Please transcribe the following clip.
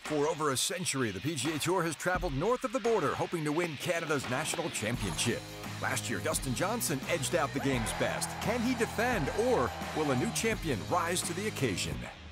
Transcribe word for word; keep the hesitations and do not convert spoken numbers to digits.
For over a century, the P G A Tour has traveled north of the border, hoping to win Canada's national championship. Last year, Dustin Johnson edged out the game's best. Can he defend, or will a new champion rise to the occasion?